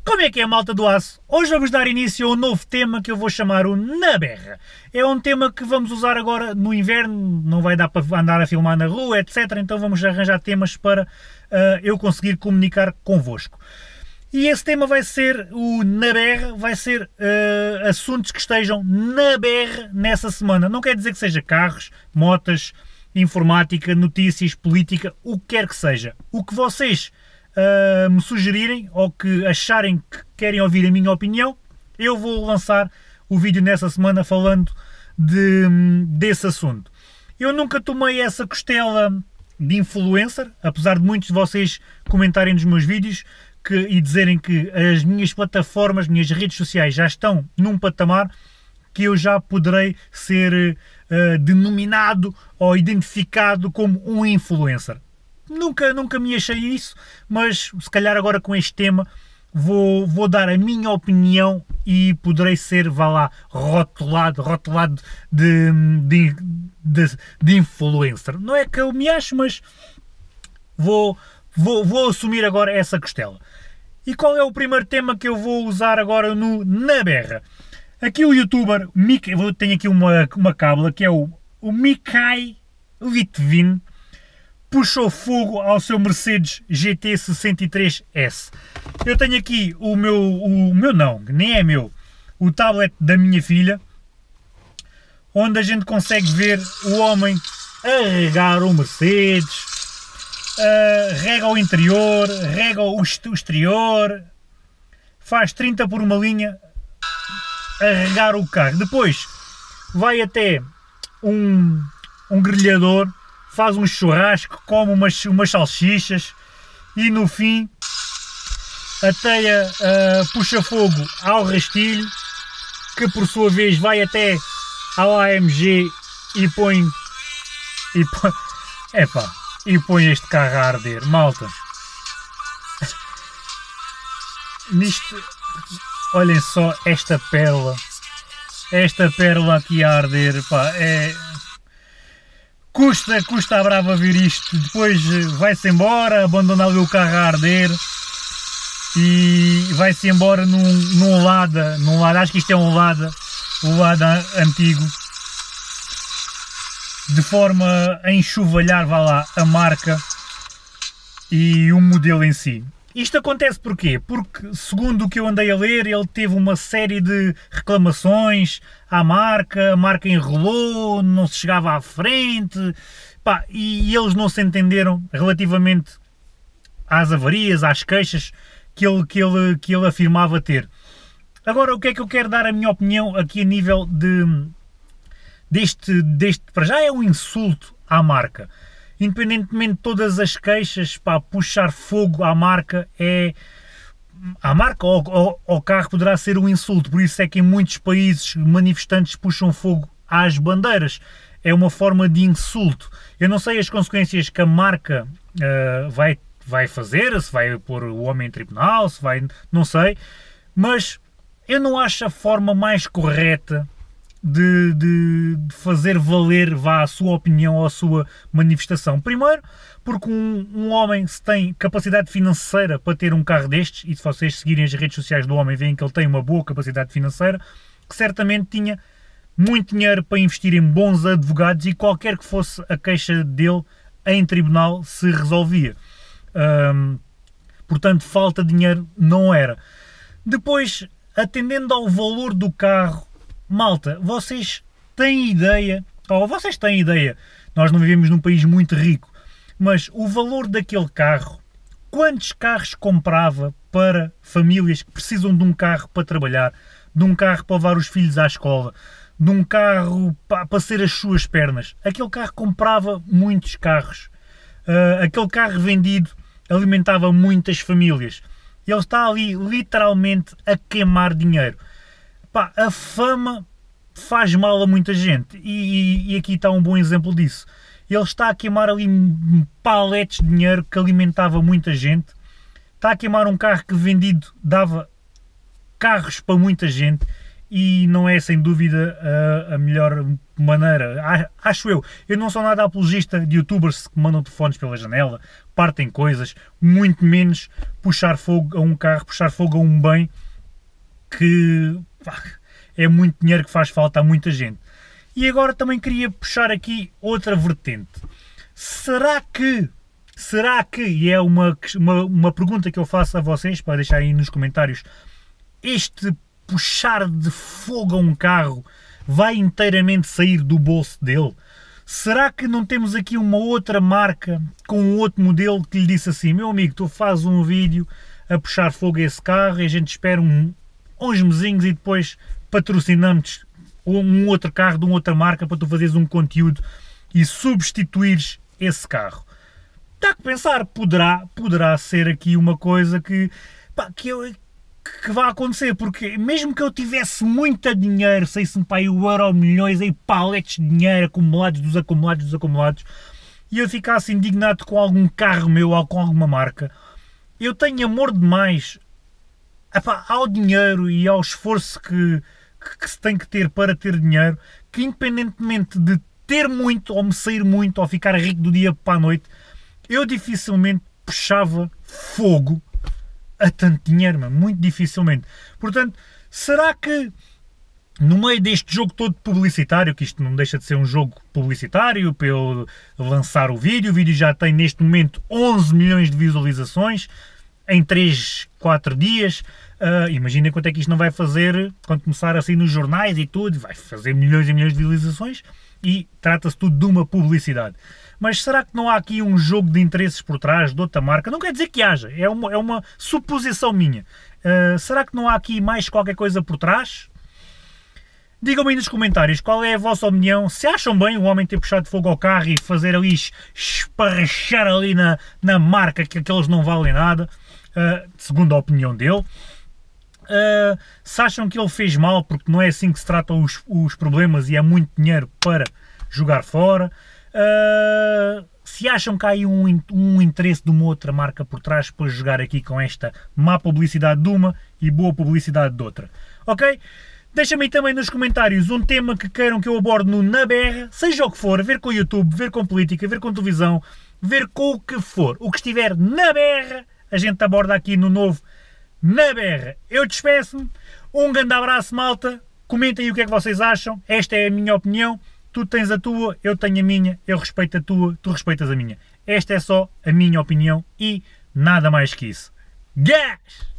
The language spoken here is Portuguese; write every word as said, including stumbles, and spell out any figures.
Como é que é, malta do aço? Hoje vamos dar início a um novo tema que eu vou chamar o Na Berra. É um tema que vamos usar agora no inverno, não vai dar para andar a filmar na rua, etcétera. Então vamos arranjar temas para uh, eu conseguir comunicar convosco. E esse tema vai ser o Na Berra, vai ser uh, assuntos que estejam na berra nessa semana. Não quer dizer que seja carros, motas, informática, notícias, política, o que quer que seja. O que vocês uh, me sugerirem ou que acharem que querem ouvir a minha opinião, eu vou lançar o vídeo nessa semana falando de, desse assunto. Eu nunca tomei essa costela de influencer, apesar de muitos de vocês comentarem nos meus vídeos que, e dizerem que as minhas plataformas, minhas redes sociais já estão num patamar que eu já poderei ser uh, denominado ou identificado como um influencer. Nunca, nunca me achei isso, mas se calhar agora com este tema vou, vou dar a minha opinião e poderei ser, vá lá, rotulado, rotulado de, de, de, de influencer. Não é que eu me acho, mas vou, vou, vou assumir agora essa costela. E qual é o primeiro tema que eu vou usar agora no Na Berra? Aqui o youtuber, eu tenho aqui uma, uma cábula, que é o, o Mikhail Litvin, puxou fogo ao seu Mercedes G T sessenta e três S. Eu tenho aqui o meu, o meu não, nem é meu, o tablet da minha filha, onde a gente consegue ver o homem a regar o Mercedes, uh, rega o interior, rega o exterior, faz trinta por uma linha a regar o carro. Depois vai até um, um grelhador, faz um churrasco, come umas, umas salsichas e no fim ateia, uh, puxa fogo ao rastilho, que por sua vez vai até ao A M G e põe e põe, epa, e põe este carro a arder, malta. Nisto, olhem só esta pérola, esta pérola aqui a arder, pá, é... Custa, custa a brava ver isto, depois vai-se embora, abandona ali o carro a arder e vai-se embora num, num Lada, num Lada, acho que isto é um Lada, um Lada antigo, de forma a enxovalhar, vá lá, a marca e o modelo em si. Isto acontece porquê? Porque, segundo o que eu andei a ler, ele teve uma série de reclamações à marca, a marca enrolou, não se chegava à frente, pá, e eles não se entenderam relativamente às avarias, às queixas que ele, que ele, que ele afirmava ter. Agora, o que é que eu quero dar a minha opinião aqui a nível de, deste, deste, para já é um insulto à marca. Independentemente de todas as queixas, pá, puxar fogo à marca é... A marca ou ao, ao carro poderá ser um insulto, por isso é que em muitos países manifestantes puxam fogo às bandeiras. É uma forma de insulto. Eu não sei as consequências que a marca uh, vai, vai fazer, se vai pôr o homem em tribunal, se vai... não sei, mas eu não acho a forma mais correta De, de, de fazer valer, vá, a sua opinião ou a sua manifestação. Primeiro, porque um, um homem, se tem capacidade financeira para ter um carro destes, e se vocês seguirem as redes sociais do homem veem que ele tem uma boa capacidade financeira, que certamente tinha muito dinheiro para investir em bons advogados e qualquer que fosse a queixa dele em tribunal se resolvia. Hum, portanto, falta de dinheiro não era. Depois, atendendo ao valor do carro, malta, vocês têm ideia, ou vocês têm ideia, nós não vivemos num país muito rico, mas o valor daquele carro, quantos carros comprava para famílias que precisam de um carro para trabalhar, de um carro para levar os filhos à escola, de um carro para, para ser as suas pernas? Aquele carro comprava muitos carros, uh, aquele carro vendido alimentava muitas famílias, ele está ali literalmente a queimar dinheiro. Pá, a fama faz mal a muita gente e, e aqui está um bom exemplo disso. Ele está a queimar ali paletes de dinheiro que alimentava muita gente, está a queimar um carro que vendido dava carros para muita gente e não é sem dúvida a, a melhor maneira, acho eu. Eu não sou nada apologista de youtubers que mandam telefones pela janela, partem coisas, muito menos puxar fogo a um carro, puxar fogo a um bem que pá, é muito dinheiro que faz falta a muita gente. E agora também queria puxar aqui outra vertente. Será que, será que, e é uma, uma, uma pergunta que eu faço a vocês, para deixar aí nos comentários, este puxar de fogo a um carro vai inteiramente sair do bolso dele? Será que não temos aqui uma outra marca com um outro modelo que lhe disse assim: meu amigo, tu fazes um vídeo a puxar fogo a esse carro e a gente espera um, uns mesinhos e depois patrocinamos um outro carro de uma outra marca para tu fazeres um conteúdo e substituires esse carro? Dá que pensar, poderá, poderá ser aqui uma coisa que, pá, que, eu, que vai acontecer, porque mesmo que eu tivesse muito dinheiro, sei-se-me pá, o euro milhões, aí paletes de dinheiro acumulados, dos acumulados, dos acumulados, e eu ficasse indignado com algum carro meu ou com alguma marca, eu tenho amor demais, epá, ao dinheiro e ao esforço que que se tem que ter para ter dinheiro, que independentemente de ter muito ou me sair muito ou ficar rico do dia para a noite, eu dificilmente puxava fogo a tanto dinheiro, mano, muito dificilmente. Portanto, será que no meio deste jogo todo publicitário, que isto não deixa de ser um jogo publicitário, para eu lançar o vídeo, o vídeo já tem neste momento onze milhões de visualizações, em três, quatro dias, uh, imaginem quanto é que isto não vai fazer quando começar a sair nos jornais e tudo, vai fazer milhões e milhões de visualizações e trata-se tudo de uma publicidade. Mas será que não há aqui um jogo de interesses por trás de outra marca? Não quer dizer que haja, é uma, é uma suposição minha. Uh, será que não há aqui mais qualquer coisa por trás? Digam-me aí nos comentários qual é a vossa opinião, se acham bem o homem ter puxado fogo ao carro e fazer ali, esparrachar ali na, na marca que aqueles não valem nada, uh, segundo a opinião dele. Uh, se acham que ele fez mal, porque não é assim que se tratam os, os problemas e é muito dinheiro para jogar fora. Uh, se acham que há aí um, um interesse de uma outra marca por trás para jogar aqui com esta má publicidade de uma e boa publicidade de outra. Ok? Deixem-me também nos comentários um tema que queiram que eu aborde no Na Berra, seja o que for, ver com o YouTube, ver com política, ver com televisão, ver com o que for. O que estiver na berra, a gente aborda aqui no novo Na Berra. Eu despeço-me, um grande abraço, malta, comentem aí o que é que vocês acham, esta é a minha opinião, tu tens a tua, eu tenho a minha, eu respeito a tua, tu respeitas a minha. Esta é só a minha opinião e nada mais que isso. Gás!